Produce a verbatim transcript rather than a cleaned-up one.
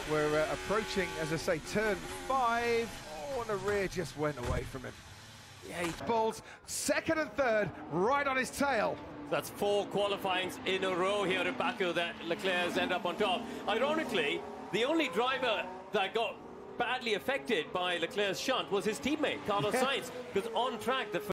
we're uh, approaching, as I say, turn five. Oh, and the rear just went away from him. Yeah, he pulls second and third right on his tail. That's four qualifyings in a row here at Baku that Leclerc has ended up on top. Ironically, the only driver that got badly affected by Leclerc's shunt was his teammate, Carlos Yeah. Sainz, because on track the